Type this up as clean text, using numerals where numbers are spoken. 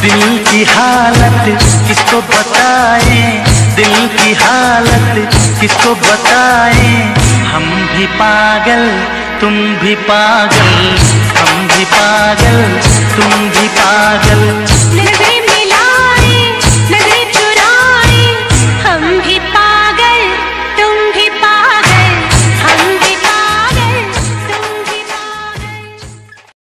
दिल की हालत किसको बताएं, दिल की हालत किसको बताएं। हम भी पागल तुम भी पागल, हम भी पागल